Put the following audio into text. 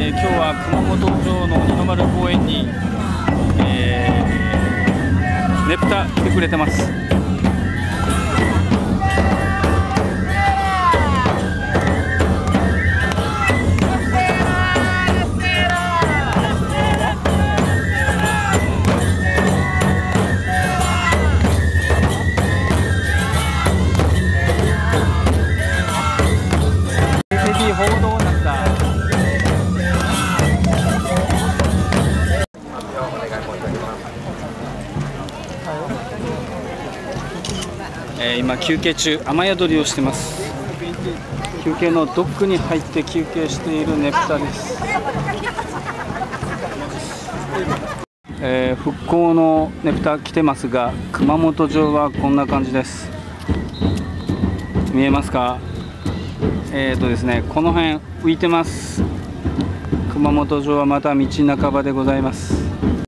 今日は熊本城の二の丸公園に、ねぷた来てくれてます。報道になった。今休憩中、雨宿りをしてます。休憩のドックに入って休憩しているねぷたです。復興のねぷた来てますが、熊本城はこんな感じです。見えますか？ですね、この辺浮いてます。熊本城はまた道半ばでございます。